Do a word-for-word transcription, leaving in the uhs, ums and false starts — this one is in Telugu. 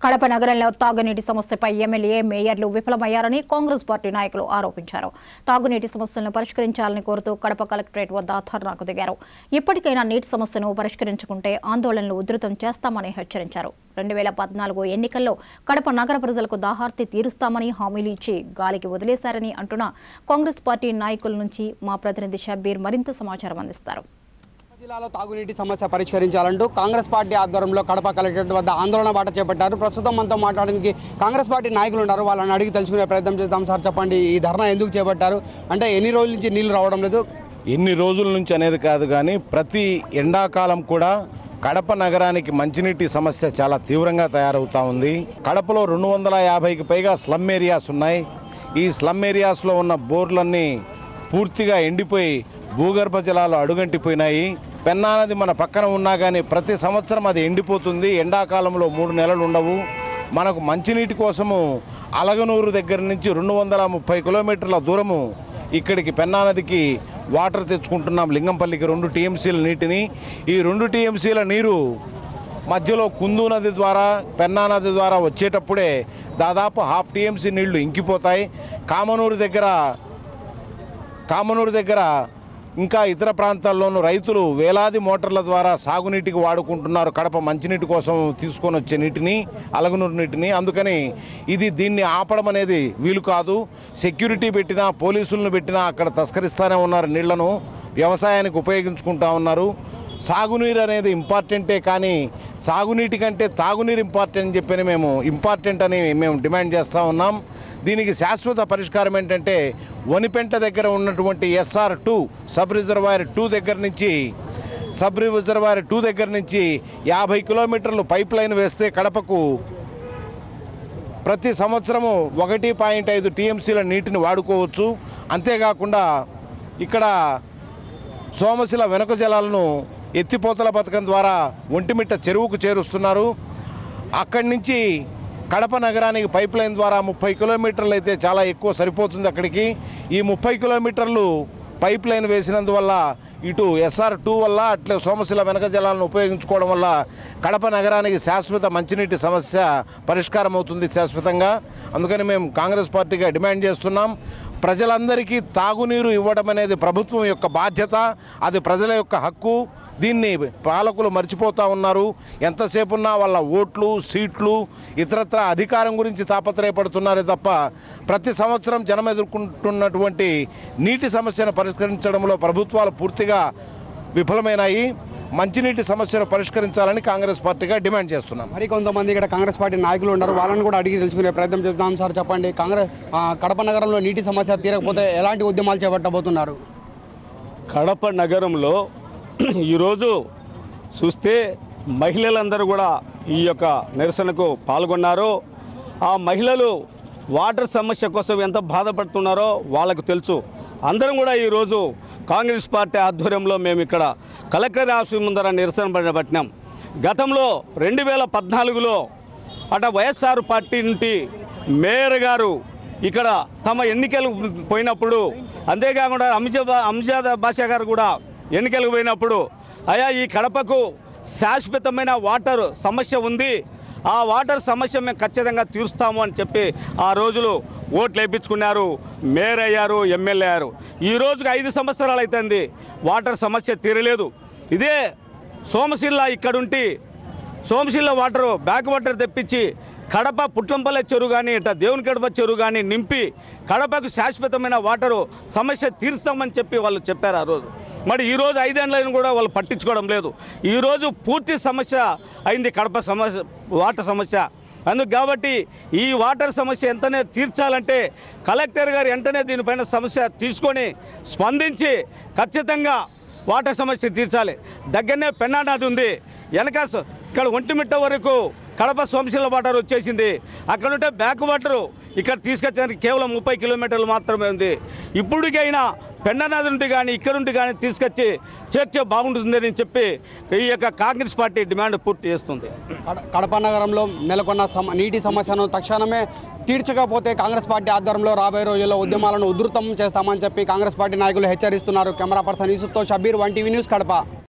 కడప నగరంలో తాగునీటి సమస్యపై ఎమ్మెల్యే మేయర్లు విఫలమయ్యారని కాంగ్రెస్ పార్టీ నాయకులు ఆరోపించారు. తాగునీటి సమస్యలను పరిష్కరించాలని కోరుతూ కడప కలెక్టరేట్ వద్ద ధర్నాకు దిగారు. ఇప్పటికైనా నీటి సమస్యను పరిష్కరించుకుంటే ఆందోళనలు ఉధృతం చేస్తామని హెచ్చరించారు. రెండు వేల పద్నాలుగు ఎన్నికల్లో కడప నగర ప్రజలకు దాహార్తి తీరుస్తామని హామీలు ఇచ్చి గాలికి వదిలేశారని అంటున్న కాంగ్రెస్ పార్టీ నాయకుల నుంచి మా ప్రతినిధి షబ్బీర్ మరింత సమాచారం అందిస్తారు. జిల్లాలో తాగునీటి సమస్య పరిష్కరించాలంటూ కాంగ్రెస్ పార్టీ ఆధ్వర్యంలో కడప కలెక్టరేట్ వద్ద ఆందోళన బాట చేపట్టారు. ప్రస్తుతం మనతో మాట్లాడడానికి కాంగ్రెస్ పార్టీ నాయకులు ఉన్నారు. వాళ్ళని అడిగి తెలుసుకునే ప్రయత్నం చేద్దాం. సార్ చెప్పండి, ఈ ధర్నా ఎందుకు చేపట్టారు? అంటే ఎన్ని రోజుల నుంచి నీళ్లు రావడం లేదు? ఎన్ని రోజుల నుంచి అనేది కాదు, కానీ ప్రతి ఎండాకాలం కూడా కడప నగరానికి మంచినీటి సమస్య చాలా తీవ్రంగా తయారవుతూ ఉంది. కడపలో రెండు వందల యాభైకి పైగా స్లమ్ ఏరియాస్ ఉన్నాయి. ఈ స్లమ్ ఏరియాస్లో ఉన్న బోర్లన్నీ పూర్తిగా ఎండిపోయి భూగర్భ జలాలు అడుగంటిపోయినాయి. పెన్నా నది మన పక్కన ఉన్నా కానీ ప్రతి సంవత్సరం అది ఎండిపోతుంది. ఎండాకాలంలో మూడు నెలలు ఉండవు. మనకు మంచినీటి కోసము అలగనూరు దగ్గర నుంచి రెండు వందల ముప్పై కిలోమీటర్ల దూరము ఇక్కడికి పెన్నా నదికి వాటర్ తెచ్చుకుంటున్నాం. లింగంపల్లికి రెండు టీఎంసీల నీటిని. ఈ రెండు టీఎంసీల నీరు మధ్యలో కుందు నది ద్వారా పెన్నా నది ద్వారా వచ్చేటప్పుడే దాదాపు హాఫ్ టీఎంసీ నీళ్లు ఇంకిపోతాయి. కామనూరు దగ్గర కామనూరు దగ్గర ఇంకా ఇతర ప్రాంతాల్లోనూ రైతులు వేలాది మోటార్ల ద్వారా సాగునీటికి వాడుకుంటున్నారు. కడప మంచినీటి కోసం తీసుకొని వచ్చే నీటిని, అలగనూరు నీటిని. అందుకని ఇది దీన్ని ఆపడం అనేది వీలు కాదు. సెక్యూరిటీ పెట్టినా, పోలీసులను పెట్టినా అక్కడ తస్కరిస్తూనే ఉన్నారు. నీళ్లను వ్యవసాయానికి ఉపయోగించుకుంటూ ఉన్నారు. సాగునీరు అనేది ఇంపార్టెంటే, కానీ సాగునీటి కంటే తాగునీరు ఇంపార్టెంట్ అని చెప్పి మేము ఇంపార్టెంట్ అని మేము డిమాండ్ చేస్తూ ఉన్నాం. దీనికి శాశ్వత పరిష్కారం ఏంటంటే వనిపెంట దగ్గర ఉన్నటువంటి SR two sub reservoir two దగ్గర నుంచి సబ్ రిజర్వాయర్ టూ దగ్గర నుంచి యాభై కిలోమీటర్లు పైప్ లైన్ వేస్తే కడపకు ప్రతి సంవత్సరము ఒకటి పాయింట్ ఐదు టీఎంసీల నీటిని వాడుకోవచ్చు. అంతేకాకుండా ఇక్కడ సోమశిల వెనుక జలాలను ఎత్తిపోతల పథకం ద్వారా ఒంటిమిట్ట చెరువుకు చేరుస్తున్నారు. అక్కడి నుంచి కడప నగరానికి పైప్ లైన్ ద్వారా ముప్పై కిలోమీటర్లు అయితే చాలా ఎక్కువ సరిపోతుంది. అక్కడికి ఈ ముప్పై కిలోమీటర్లు పైప్ లైన్ వేసినందువల్ల ఇటు ఎస్ఆర్ టూ వల్ల అట్లే సోమశిల వెనక జలాలను ఉపయోగించుకోవడం వల్ల కడప నగరానికి శాశ్వత మంచినీటి సమస్య పరిష్కారం అవుతుంది శాశ్వతంగా. అందుకని మేము కాంగ్రెస్ పార్టీగా డిమాండ్ చేస్తున్నాం. ప్రజలందరికీ తాగునీరు ఇవ్వడం అనేది ప్రభుత్వం యొక్క బాధ్యత, అది ప్రజల యొక్క హక్కు. దీన్ని పాలకులు మర్చిపోతూ ఉన్నారు. ఎంతసేపు ఉన్నా వాళ్ళ ఓట్లు, సీట్లు, ఇతరత్ర అధికారం గురించి తాపత్రయపడుతున్నారే తప్ప ప్రతి సంవత్సరం జనం ఎదుర్కొంటున్నటువంటి నీటి సమస్యను పరిష్కరించడంలో ప్రభుత్వాలు పూర్తిగా విఫలమైనాయి. మంచినీటి సమస్యను పరిష్కరించాలని కాంగ్రెస్ పార్టీగా డిమాండ్ చేస్తున్నాం. మరి కొంతమంది ఇక్కడ కాంగ్రెస్ పార్టీ నాయకులు ఉన్నారు. వాళ్ళని కూడా అడిగి తెలుసుకునే ప్రయత్నం చేద్దాం. సార్ చెప్పండి, కాంగ్రెస్ కడప నగరంలో నీటి సమస్య తీరకపోతే ఎలాంటి ఉద్యమాలు చేపట్టబోతున్నారు? కడప నగరంలో ఈరోజు చూస్తే మహిళలందరూ కూడా ఈ యొక్క నిరసనకు పాల్గొన్నారు. ఆ మహిళలు వాటర్ సమస్య కోసం ఎంత బాధపడుతున్నారో వాళ్ళకు తెలుసు. అందరం కూడా ఈరోజు కాంగ్రెస్ పార్టీ ఆధ్వర్యంలో మేము ఇక్కడ కలెక్టర్ ఆఫీస్ ముందర నిరసన పట్టినాం. గతంలో రెండు వేల పద్నాలుగులో అట వైఎస్ఆర్ పార్టీ నుండి మేయర్ గారు ఇక్కడ తమ ఎన్నికలు పోయినప్పుడు, అంతేకాకుండా అంజా అంజాద్ బాషా గారు కూడా ఎన్నికలకు పోయినప్పుడు, అయా ఈ కడపకు శాశ్వతమైన వాటర్ సమస్య ఉంది, ఆ వాటర్ సమస్య మేము ఖచ్చితంగా తీరుస్తాము అని చెప్పి ఆ రోజులు ఓట్లు వేయించుకున్నారు. మేయర్ అయ్యారు, ఎమ్మెల్యే అయ్యారు. ఈ రోజుకి ఐదు సంవత్సరాలు అవుతుంది, వాటర్ సమస్య తీరలేదు. ఇదే సోమశిల ఇక్కడుంటి సోమశిల వాటరు బ్యాక్ వాటర్ తెప్పించి కడప పుట్లంపల్లె చెరువు కానీ ఇట్లా దేవుని కడప చెరువు కానీ నింపి కడపకు శాశ్వతమైన వాటరు సమస్య తీరుస్తామని చెప్పి వాళ్ళు చెప్పారు ఆ రోజు. మరి ఈరోజు ఐదేళ్ళని కూడా వాళ్ళు పట్టించుకోవడం లేదు. ఈరోజు పూర్తి సమస్య అయింది కడప సమస్య, వాటర్ సమస్య. అందుకు కాబట్టి ఈ వాటర్ సమస్య ఎంతనే తీర్చాలంటే కలెక్టర్ గారు వెంటనే దీనిపైన సమస్య తీసుకొని స్పందించి ఖచ్చితంగా వాటర్ సమస్య తీర్చాలి. దగ్గరనే పెన్నా నది ఉంది, వెనక ఇక్కడ ఒంటిమిట్ట వరకు కడప సోమశిల వాటర్ వచ్చేసింది. అక్కడ ఉంటే బ్యాక్ వాటరు ఇక్కడ తీసుకొచ్చడానికి కేవలం ముప్పై కిలోమీటర్లు మాత్రమే ఉంది. ఇప్పటికైనా పెన్నా నది నుండి కానీ ఇక్కడ నుండి కానీ తీసుకొచ్చి చేర్చే బాగుంటుందని చెప్పి ఈ యొక్క కాంగ్రెస్ పార్టీ డిమాండ్ పూర్తి చేస్తుంది. కడప నగరంలో నెలకొన్న సమ నీటి సమస్యను తక్షణమే తీర్చకపోతే కాంగ్రెస్ పార్టీ ఆధ్వర్యంలో రాబోయే రోజుల్లో ఉద్యమాలను ఉధృతం చేస్తామని చెప్పి కాంగ్రెస్ పార్టీ నాయకులు హెచ్చరిస్తున్నారు. కెమెరా పర్సన్ యూసుఫ్తో Shabbir, one TV news, Kadapa.